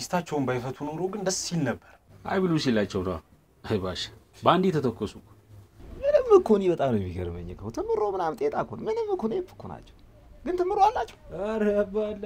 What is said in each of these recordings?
ሚስታቸውን ባይፈቱ ኖሮ ግን ደስ ይል ነበር አይ ብሉ ሲላቸው ነው አይ ባሽ ባንዲ ተተኮሱ ምንም እኮ ነው በጣም ነው የሚገርመኝ እኮ ተምሮ ምናምን ጤጣ እኮ ምንም እኮ ነው እኮ ናቸው ግን ተምሮ አላቸው አረ ባላ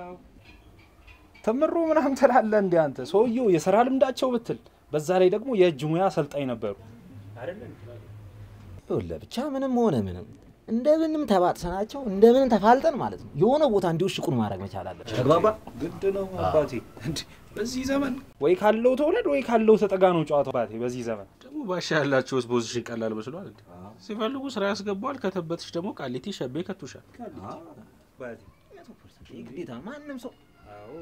ተምሮ ምናምን ተላለ እንዴ አንተ ሰውየው የሥራ ልምዳቸው ብትል በዛ ላይ ደግሞ የእጅ ሙያ አሰልጣኝ ነበሩ አይደለም ይኸውልህ ብቻ ምንም ሆነ ምንም እንደምንም ተባጥሰናቸው እንደምንም ተፋልጠን ማለት ነው የሆነ ቦታ እንዲወሽቁን ማድረግ መቻል አለብን ተግባባ ግድ ነው አባቴ እንዴ በዚህ ዘመን ወይ ካለው ተወለድ ወይ ካለው ተጠጋ ነው ጨዋታው አባቴ በዚህ ዘመን ደግሞ ባሻ ያላችሁስ ፖዚሽን ቀላል መስሏል እንዴ ሲፈልጉ ስራ ያስገባዋል ከተበትሽ ደግሞ ቃሊቲ ሸቤ ከቱሻል አባቴ ግዴታ ማንንም ሰው አዎ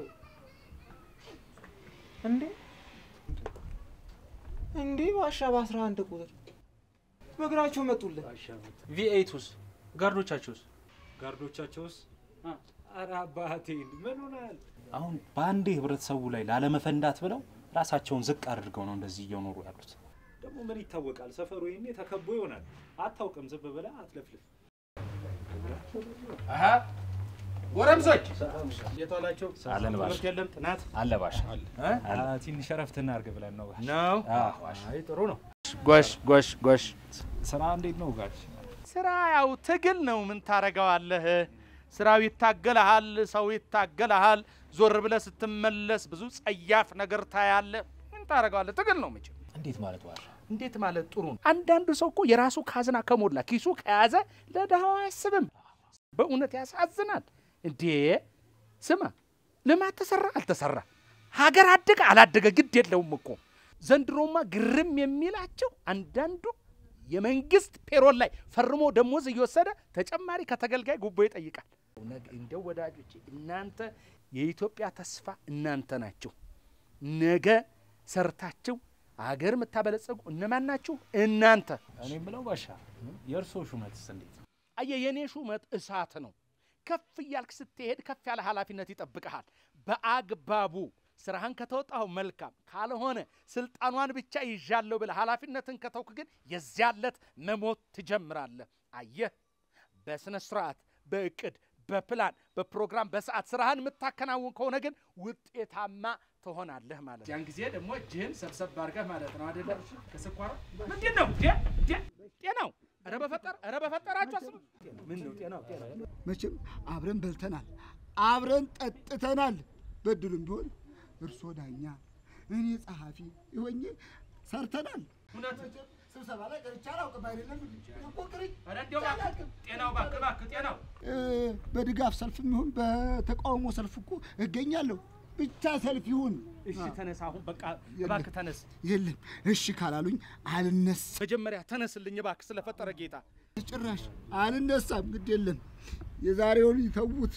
እንዴ ባሻ በ11 ቁጥር በግራቸው መጡልህ V8ስ ጋርዶቻቸውስ አራ አባቴ ምን ሆነሃል አሁን ባንዴ ህብረተሰቡ ላይ ላለመፈንዳት ብለው ራሳቸውን ዝቅ አድርገው ነው እንደዚህ እየኖሩ ያሉት ደግሞ ምን ይታወቃል ሰፈሩ ይሄኔ ተከቦ ይሆናል አታውቅም ዝም ብለህ አትለፍልፍ አሃ ወረምሶች የቷላቸው አለን ባሽ የለም ጥናት አለ ባሽ ትንሽ ሸረፍትና አርግ ብለን ነው ባሽ ነው አይ ጥሩ ነው ጎሽ ስራ እንዴት ነው ጋሽ ስራ ያው ትግል ነው ምን ታረጋዋለህ ስራው ይታገላል ሰው ይታገላል ዞር ብለህ ስትመለስ ብዙ ጸያፍ ነገር ታያለ ምን ታረጋዋለህ ትግል ነው መቼም እንዴት ማለት ዋራ እንዴት ማለት ጥሩ ነው አንዳንዱ ሰው እኮ የራሱ ካዝና ከሞላ ኪሱ ከያዘ ለደሃው አያስብም በእውነት ያሳዝናል እንዴ ስማ ለማት ተሰራ አልተሰራ ሀገር አደገ አላደገ ግድ የለውም እኮ ዘንድሮማ ግርም የሚላቸው አንዳንዱ የመንግስት ፔሮል ላይ ፈርሞ ደሞዝ እየወሰደ ተጨማሪ ከተገልጋይ ጉቦ ይጠይቃል እንደው ወዳጆች እናንተ የኢትዮጵያ ተስፋ እናንተ ናችሁ ነገ ሰርታችሁ ሀገር መታበለጸጉ እነማን ናችሁ እናንተ እኔ ብለው ባሻ የርሶ ሹመትስ እንዴት አየ የኔ ሹመት እሳት ነው ከፍ ያልክ ስትሄድ ከፍ ያለ ኃላፊነት ይጠብቀሃል በአግባቡ ስራህን ከተወጣው መልካም ካልሆነ ስልጣኗን ብቻ ይዣለው ብለ ኃላፊነትን ከተውክ ግን የዚያለት መሞት ትጀምራለህ አየህ በስነ ስርዓት በእቅድ በፕላን በፕሮግራም በሰዓት ስራህን መታከናውን ከሆነ ግን ውጤታማ ትሆናለህ ማለት ያን ጊዜ ደግሞ እጅህን ሰብሰብ አድርገህ ማለት ነው አይደለ ከስኳር ምንድነው ጤናው ኧረ በፈጠራችሁ አስቡ ምን ነው ጤናው መቼም አብረን በልተናል አብረን ጠጥተናል በድሉም ቢሆን እርሶ ዳኛ እኔ ጸሐፊ ይሆኜ ሰርተናል እውነት ስብሰባ ላይ ቀርቻለሁ አይደለም እኮ ቅርጭ አረንዴው ጤናው ባክ ጤናው በድጋፍ ሰልፍም ይሁን በተቃውሞ ሰልፍ እኮ እገኛለሁ ብቻ ሰልፍ ይሁን እሺ ተነስ አሁን በቃ ባክ ተነስ የለም እሺ ካላሉኝ አልነሳ መጀመሪያ ተነስልኝ ባክ ስለፈጠረ ጌታ ጭራሽ አልነሳም ግድ የለም የዛሬውን ይተውት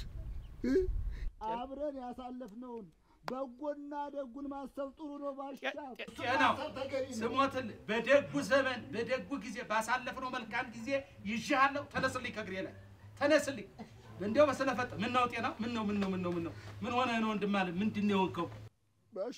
አብረን ያሳለፍነውን በጎና ደጉን ማሰብ ጥሩ ነው ባሻ ጤናው ስሞትን በደጉ ዘመን በደጉ ጊዜ ባሳለፍነው መልካም ጊዜ ይሻለው ተነስልኝ ከግሬ ላይ ተነስልኝ እንደው በሰለፈጥ ምን ነው ጤናው ምን ነው ምን ሆነ ነው ወንድማለ ምንድነው የሆንከው ባሻ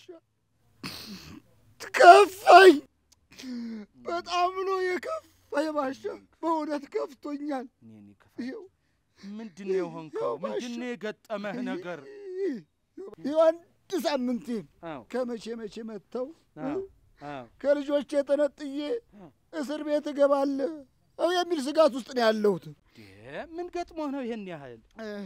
ከፋኝ በጣም ነው የከፋኝ ባሻ በእውነት ከፍቶኛል ይሄው ምንድነው የሆንከው ምንድነው የገጠመህ ነገር ይወን ሳምንቴ ከመቼ መተው ከልጆቼ ተነጥዬ እስር ቤት እገባለሁ የሚል ስጋት ውስጥ ነው ያለሁት ምን ገጥሞ ነው ይሄን ያህል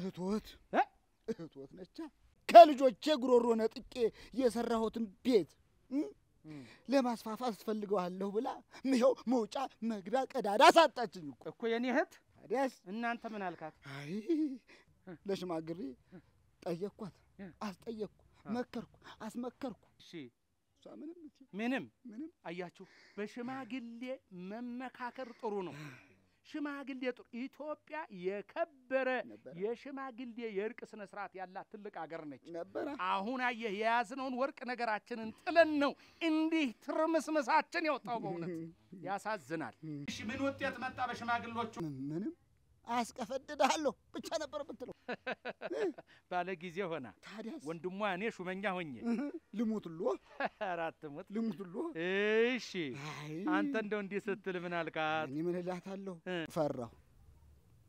እህቶት ነቻ ከልጆቼ ጉሮሮ ነጥቄ የሰራሁትን ቤት ለማስፋፋት ፈልገዋለሁ ብላ ምሄው መውጫ መግቢያ ቀዳዳ ሳጣችኝ እኮ የኔ እህት ታዲያስ እናንተ ምን አልካት አይ ለሽማግሬ ጠየቅኳት አስጠየቅኩ መከርኩ አስመከርኩ እሺ ምንም አያችሁ በሽማግሌ መመካከር ጥሩ ነው ሽማግሌ ጥሩ ኢትዮጵያ የከበረ የሽማግሌ የእርቅ ስነ ስርዓት ያላት ትልቅ ሀገር ነች አሁን አየህ የያዝነውን ወርቅ ነገራችንን ጥለን ነው እንዲህ ትርምስምሳችን የወጣው በእውነት ያሳዝናል እሺ ምን ውጤት መጣ በሽማግሌዎቹ ምንም አስቀፈድዳለሁ ብቻ ነበር ብትለው ባለ ጊዜ ሆና ታዲያስ ወንድሟ እኔ ሹመኛ ሆኜ ልሙትሎ አራት ሞት ልሙትሎ እሺ አንተ እንደው እንዲህ ስትል ምን አልካት እኔ ምን እላታለሁ ፈራሁ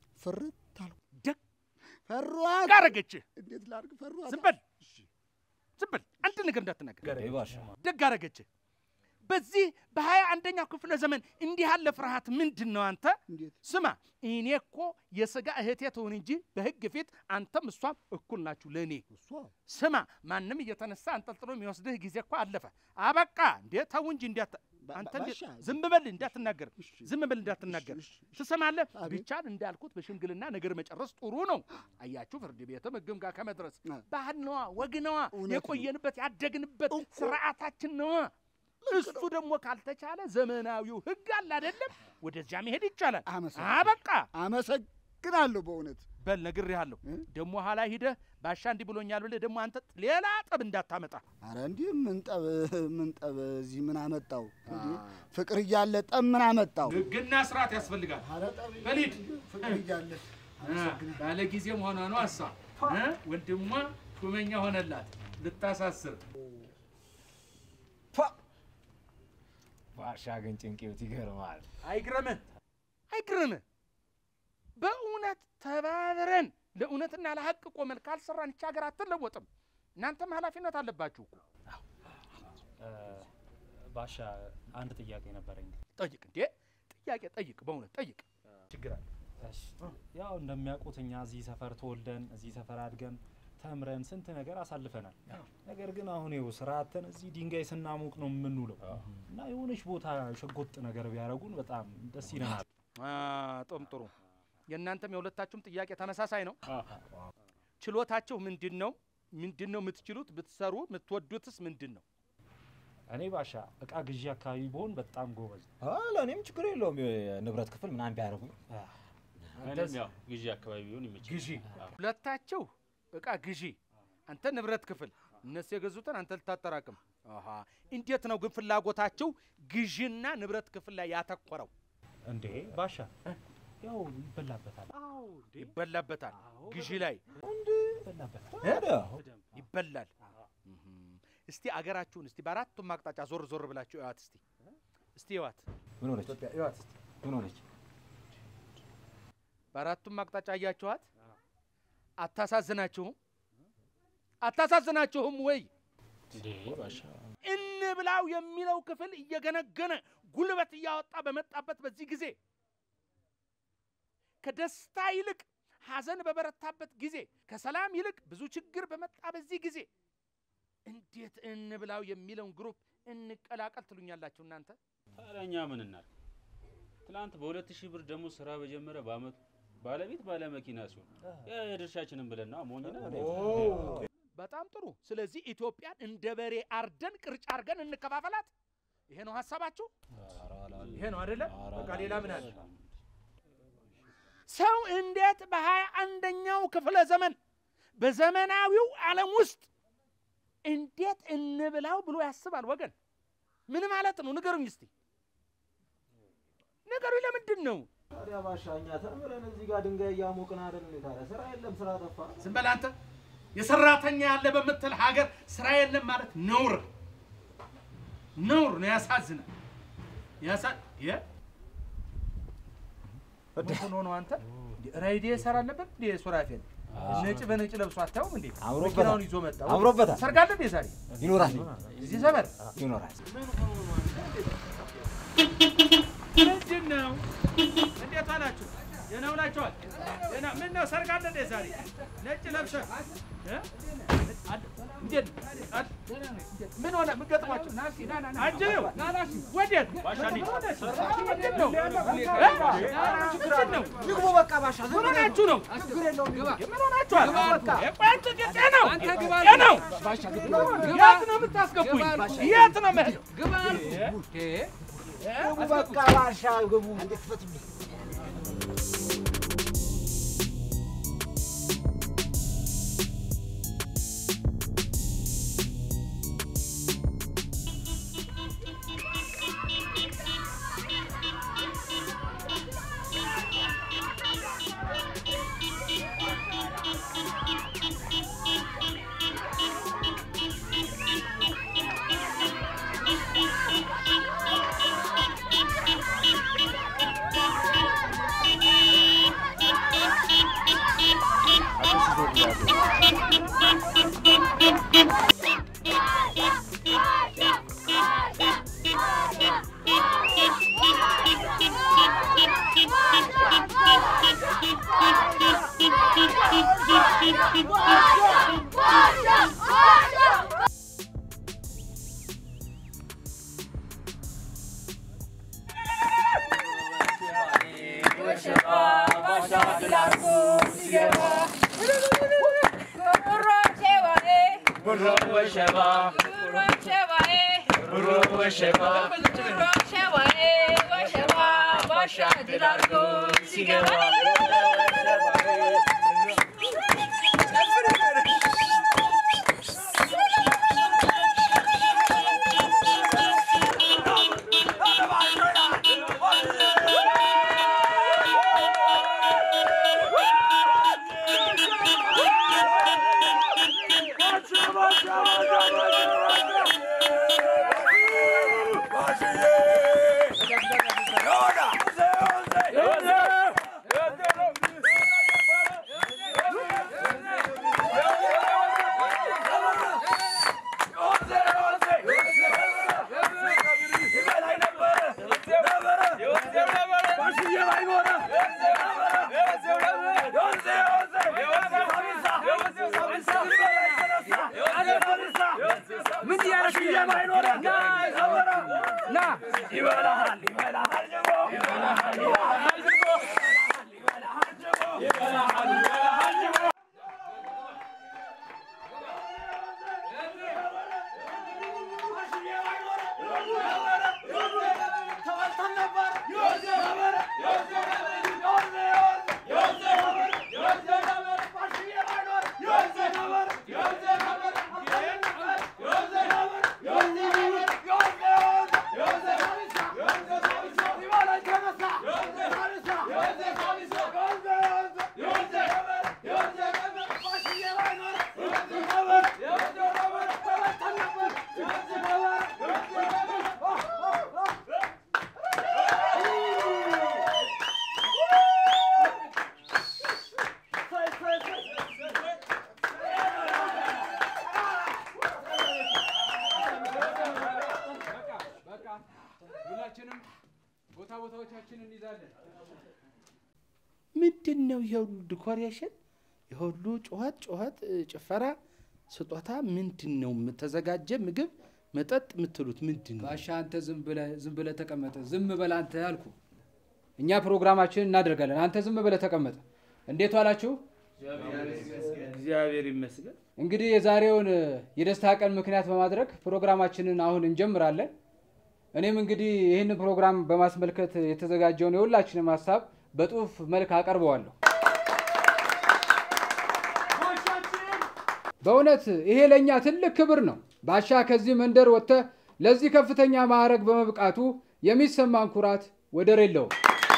ፍርት አልኩ ደግ ፈሯት ጋረገች እንዴት ላርግ ፈሯት ዝም በል ዝም በል አንድ ነገር እንዳትናገር ባሻ ደግ አደረገች በዚህ በ21ኛው ክፍለ ዘመን እንዲህ ያለ ፍርሃት ምንድነው አንተ ስማ እኔ እኮ የሥጋ እህቴ ትሁን እንጂ በሕግ ፊት አንተም እሷም እኩል ናችሁ ለኔ ስማ ማንንም እየተነሳ አንጠልጥሎ የሚወስድህ ጊዜ እኮ አለፈ አበቃ እንዴ ተው እንጂ እንዴት አንተ ዝም በል እንዳትናገር ትሰማለህ ቢቻል እንዳልኩት በሽምግልና ነገር መጨረስ ጥሩ ነው አያችሁ ፍርድ ቤትም ሕግም ጋር ከመድረስ ባህል ነው ወግ ነው የቆየንበት ያደግንበት ስርዓታችን ነው እሱ ደግሞ ካልተቻለ ዘመናዊው ሕግ አለ አይደለም ወደዚያ መሄድ ይቻላል አበቃ አመሰግናለሁ በእውነት በል ነግሬሃለሁ ደግሞ ኋላ ሄደህ ባሻ እንዲህ ብሎኛል ብለህ ደግሞ አንተ ሌላ ጠብ እንዳታመጣ አረ እንዴ ምን ጠብ እዚህ ምን አመጣው እንዴ ፍቅር እያለ ጠብ ምን አመጣው ሕግና ስርዓት ያስፈልጋል በሊድ ፍቅር እያለ ባለ ጊዜም ሆነ ነው አሳ ወንድሟ ሹመኛ ሆነላት ልታሳስር ባሻ ግን ጭንቄው ይገርማል አይግረምህ በእውነት ተባብረን ለእውነትና ለሐቅ ቆመን ካልሰራን እቺ ሀገር አትለወጥም እናንተም ኃላፊነት አለባችሁ እኮ ባሻ አንድ ጥያቄ ነበረኝ ጠይቅ እንዴ ጥያቄ ጠይቅ በእውነት ጠይቅ ችግር አለ እሺ ያው እንደሚያውቁት እኛ እዚህ ሰፈር ተወልደን እዚህ ሰፈር አድገን ተምረን ስንት ነገር አሳልፈናል ነገር ግን አሁን ይው ስራተን እዚህ ድንጋይ ስናሙቅ ነው የምንውለው እና የሆነች ቦታ ሸጎጥ ነገር ቢያረጉን በጣም ደስ ይለናል ጥሩ የእናንተም የሁለታችሁም ጥያቄ ተመሳሳይ ነው ችሎታችሁ ምንድነው የምትችሉት ብትሰሩ የምትወዱትስ ምንድነው እኔ ባሻ እቃ ግዢ አካባቢ ቦን በጣም ጎበዝ ለኔም ችግር የለውም ንብረት ክፍል ምናምን ቢያረጉኝ እኔም ያው ግዢ አካባቢ ቢሆን ይመችል ግዢ ሁለታችሁ እቃ ግዢ አንተ ንብረት ክፍል እነሱ የገዙትን አንተ ልታጠራቅም እንዴት ነው ግን ፍላጎታችሁ ግዢና ንብረት ክፍል ላይ ያተኮረው እንዴ ባሻ ያው ይበላበታል ግዢ ላይ ይበላል እስቲ አገራችሁን እስቲ በአራቱም አቅጣጫ ዞር ብላችሁ እዩት እስቲ እዩት ምን ሆነች ኢትዮጵያ እዩት እስቲ ምን ሆነች በአራቱም አቅጣጫ አያችኋት አታሳዝናችሁም ወይ እንዴ ባሻ እንብላው የሚለው ክፍል እየገነገነ ጉልበት ያወጣ በመጣበት በዚህ ጊዜ ከደስታ ይልቅ ሐዘን በበረታበት ጊዜ ከሰላም ይልቅ ብዙ ችግር በመጣ በዚህ ጊዜ እንዴት እንብላው የሚለውን ግሩፕ እንቀላቀል ትሉኛላችሁ እናንተ ታዲያኛ ምን እናድርግ ትላንት በ2000 ብር ደሞዝ ስራ በጀመረ በአመቱ ባለቤት ባለ መኪና ሲሆን የድርሻችንን ብለና ሞኝና በጣም ጥሩ ስለዚህ ኢትዮጵያን እንደ በሬ አርደን ቅርጫ አርገን እንከፋፈላት ይሄ ነው ሐሳባችሁ ይሄ ነው አይደለ በቃ ሌላ ምን አለ ሰው እንዴት በ21ኛው ክፍለ ዘመን በዘመናዊው ዓለም ውስጥ እንዴት እንብላው ብሎ ያስባል ወገን ምን ማለት ነው ንገሩኝ እስቲ ንገሩኝ ለምንድን ነው ታዲያ ባሻኛ ተምረን እዚህ ጋር ድንጋይ ያሞቅን አይደል ታዲያ ስራ የለም ስራ ጠፋ ዝም በል አንተ የሰራተኛ ያለ በመተል ሀገር ስራ የለም ማለት ነውር ነው ያሳዝናል ምን ነው አንተ ራይዴ ይሰራል ነበር ሱራፌል ነጭ በነጭ ለብሶ አታውም እንዴ መኪናውን ይዞ መጣ አምሮበታል ሰርጋለ ዛሬ ይኖራል እዚህ ሰፈር ይኖራል ምንድነው እንዴት አላችሁ የናው ናቸዋል ምን ነው ሰርጋለ ዛሬ ነጭ ለብሰ እንዴት ምን ሆነ ምን ገጥሟችሁ አጀው ወዴት ባሻኒ ነው ንግቡ በቃ ባሻ ምን ሆናችሁ ነው ችግር የለውም ግባ ምን ሆናችኋል አንተ ነው ባሻ ግባ የት ነው የምታስገቡኝ የት ነው መሄድ ግባ በቃ ባሻ ግቡ እንዴት ፈትም ምንድነው ይሁሉ ዲኮሬሽን ይሁሉ ጩኸት ጭፈራ ስጦታ ምንድነው ተዘጋጀ ምግብ መጠጥ ምትሉት ምንድነው ባሻ አንተ ዝም ብለ ተቀመጠ ዝም በል አንተ አልኩ እኛ ፕሮግራማችንን እናደርጋለን አንተ ዝም ብለ ተቀመጠ እንዴት ዋላችሁ እግዚአብሔር ይመስገን እንግዲህ የዛሬውን የደስታ ቀን ምክንያት በማድረግ ፕሮግራማችንን አሁን እንጀምራለን እኔም እንግዲህ ይሄን ፕሮግራም በማስመልከት የተዘጋጀውን የሁላችንም ሐሳብ በጥፍ መልክ አቀርበዋለሁ በእውነት ይሄ ለኛ ትልቅ ክብር ነው ባሻ ከዚህ መንደር ወጥተ ለዚህ ከፍተኛ ማዕረግ በመብቃቱ የሚሰማን ኩራት ወደር የለውም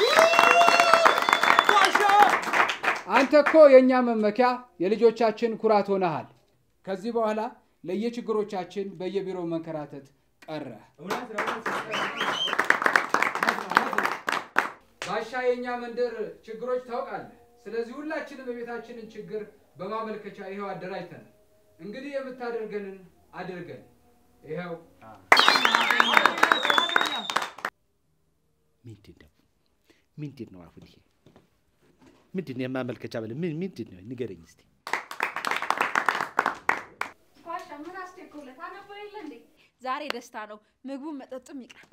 አንተ እኮ የኛ መመኪያ የልጆቻችን ኩራት ሆነሃል ከዚህ በኋላ ለየችግሮቻችን በየቢሮው መንከራተት ቀረ ባሻ የኛ መንደር ችግሮች ታውቃለህ ስለዚህ ሁላችንም በቤታችንን ችግር በማመልከቻ ይሄው አደራጅተናል እንግዲህ የምታደርገንን አድርገን ይሄው ምንድነው አሁን ይሄ ምንድነው የማመልከቻ በለ ምንድነው ንገረኝ እስቲ ባሻ ምን አስተኮለታ ነበር ይለንዴ ዛሬ ደስታ ነው ምግቡን መጠጡም ይቀር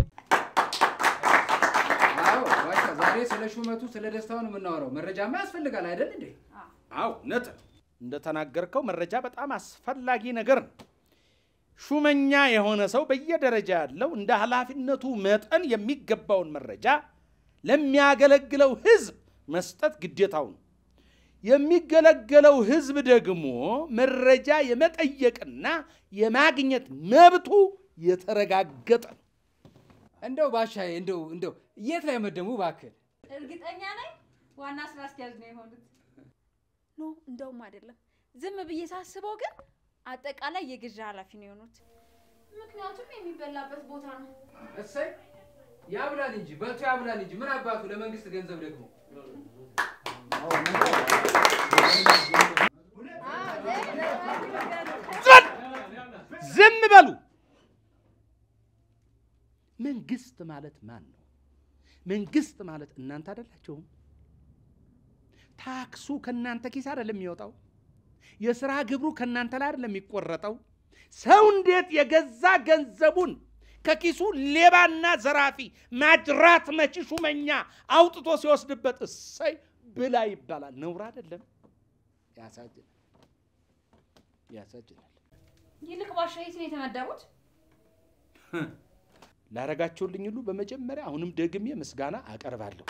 አዎ ባሻ ዛሬ ስለ ሹመቱ ስለ ደስታው ነው የምናወራው መረጃማ ያስፈልጋል አይደል እንዴ አዎ ነጥ እንደተናገርከው መረጃ በጣም አስፈላጊ ነገር ነው ሹመኛ የሆነ ሰው በየደረጃ ያለው እንደ ኃላፊነቱ መጠን የሚገባውን መረጃ ለሚያገለግለው ህዝብ መስጠት ግዴታው ነው የሚገለገለው ህዝብ ደግሞ መረጃ የመጠየቅና የማግኘት መብቱ የተረጋገጠ ነው እንደው ባሻዬ እንደው የት ላይ መደሙ ባክል እርግጠኛ ነኝ ዋና ስራ አስኪያጅ ነው የሆኑት ኖ እንደውም አይደለም ዝም ብዬ ሳስበው ግን አጠቃላይ የግዢ ኃላፊ ነው የሆኑት ምክንያቱም የሚበላበት ቦታ ነው እሰይ ያብላል እንጂ በልቶ ያብላል እንጂ ምን አባቱ ለመንግስት ገንዘብ ደግሞ ዝም በሉ መንግስት ማለት ማን ነው መንግስት ማለት እናንተ አይደላችሁም ታክሱ ከናንተ ኪስ አይደለም የሚወጣው የሥራ ግብሩ ከናንተ ላይ አይደለም የሚቆረጠው ሰው እንዴት የገዛ ገንዘቡን ከኪሱ ሌባና ዘራፊ ማጅራት መቺ ሹመኛ አውጥቶ ሲወስድበት እሰይ ብላ ይባላል። ነውር አይደለም? ያሳዝናል። ይልቅ ባሻ የት ነው የተመደቡት? ላረጋችሁልኝ ሁሉ በመጀመሪያ አሁንም ደግሜ ምስጋና አቀርባለሁ።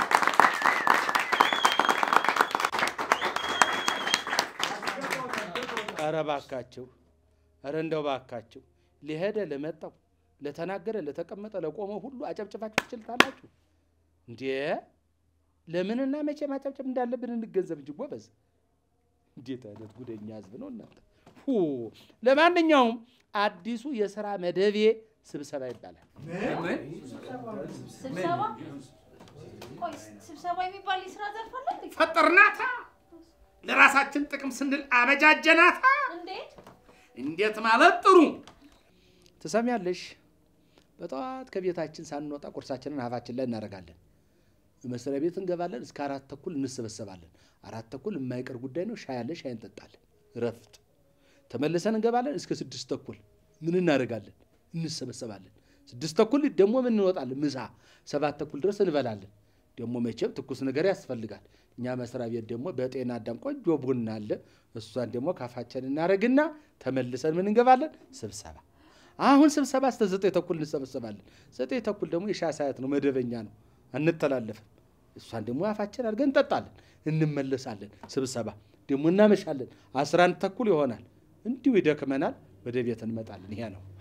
ኧረ እባካችሁ፣ ኧረ እንደው እባካችሁ ሊሄደ ለመጣው ለተናገረ ለተቀመጠ ለቆመው ሁሉ አጨብጭባችሁ ትችልታላችሁ እንዴ? ለምንና መቼ ማጨብጨብ እንዳለብን እንገንዘብ እንጂ ጎበዝ። እንዴት አይነት ጉደኛ ህዝብ ነው እናንተ! ለማንኛውም አዲሱ የሥራ መደቤ ስብሰባ ይባላል። ምን ስብሰባ? ቆይ ስብሰባ የሚባል የሥራ ዘርፍ አለ እንዴ? ፈጠርናታ፣ ለራሳችን ጥቅም ስንል አበጃጀናታ። እንዴት? እንዴት ማለት ጥሩ ትሰሚያለሽ? በጠዋት ከቤታችን ሳንወጣ ቁርሳችንን አፋችን ላይ እናደርጋለን። መስሪያ ቤት እንገባለን። እስከ 4 ተኩል እንሰበሰባለን። 4 ተኩል የማይቀር ጉዳይ ነው። ሻይ አለ፣ ሻይ እንጠጣለን። ረፍት ተመልሰን እንገባለን። እስከ 6 ተኩል ምን እናደርጋለን? እንሰበሰባለን። 6 ተኩል ደግሞ ምን እንወጣለን? ምሳ 7 ተኩል ድረስ እንበላለን። ደግሞ መቼም ትኩስ ነገር ያስፈልጋል። እኛ መስሪያ ቤት ደግሞ በጤና አዳም ቆንጆ ቡና አለ። እሷን ደግሞ ካፋችን እናደርግና ተመልሰን ምን እንገባለን? ስብሰባ። አሁን ስብሰባ እስከ 9 ተኩል እንሰበሰባለን። 9 ተኩል ደግሞ የሻይ ሰዓት ነው፣ መደበኛ ነው፣ አንተላለፍም። እሷን ደግሞ አፋችን አድርገን እንጠጣለን፣ እንመለሳለን። ስብሰባ ደግሞ እናመሻለን። 11 ተኩል ይሆናል። እንዲሁ ይደክመናል፣ ወደ ቤት እንመጣለን። ይሄ ነው።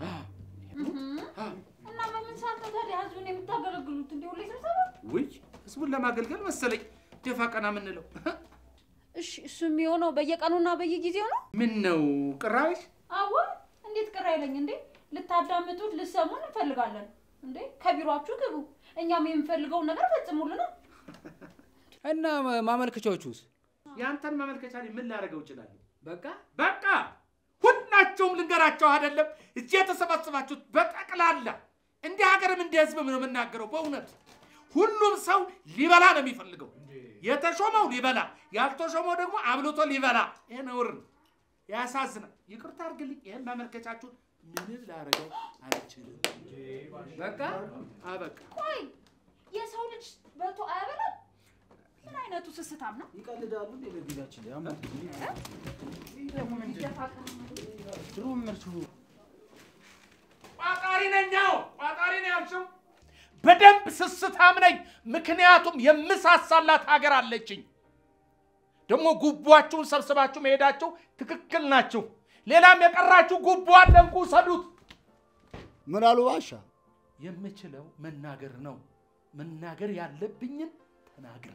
እና በምን ሰዓት ነው ታዲያ ህዝቡን የምታገለግሉት? እንዲሁ ሁሌ ስብሰባ? ውይ ህዝቡን ለማገልገል መሰለኝ ደፋ ቀና የምንለው። እሺ እሱ የሚሆነው በየቀኑና በየጊዜው ነው? ምን ነው ቅራሽ? አዎ እንዴት ቅር አይለኝ እንዴ? ልታዳምጡት ልሰሙን እንፈልጋለን እንዴ? ከቢሮአችሁ ግቡ፣ እኛም የምንፈልገውን ነገር ፈጽሙልን። እና ማመልከቻዎቹስ? ያንተን ማመልከቻ ምን ላደርገው እችላለሁ? በቃ ሁላችሁም ልንገራቸው አይደለም እዚህ የተሰባሰባችሁት በጠቅላላ እንደ ሀገርም እንደ ህዝብም ነው የምናገረው። በእውነት ሁሉም ሰው ሊበላ ነው የሚፈልገው። የተሾመው ሊበላ፣ ያልተሾመው ደግሞ አብልቶ ሊበላ። ይሄ ነውር ነው፣ ያሳዝናል። ይቅርታ አድርግልኝ። ይሄን ማመልከቻችሁን ምንም ላደርገው አልችልም። በቃ አበቃ። ቆይ የሰው ልጅ በልቶ አያበላም? ምን አይነቱ ስስታም ነው? ይቀልዳሉ እንዴ በጊዜያችን ላይ አማት ደግሞ ምን ይደፋቀ ድሮም መልሱ ቋጣሪ ነኝ። ቋጣሪ ነው ያልሽው? በደንብ ስስታም ነኝ። ምክንያቱም የምሳሳላት ሀገር አለችኝ። ደግሞ ጉቧችሁን ሰብስባችሁ መሄዳችሁ ትክክል ናችሁ። ሌላም የቀራችሁ ጉቦ አለ፣ እንኩ ሰዱት። ምን አሉ ባሻ? የምችለው መናገር ነው። መናገር ያለብኝን ተናግሬ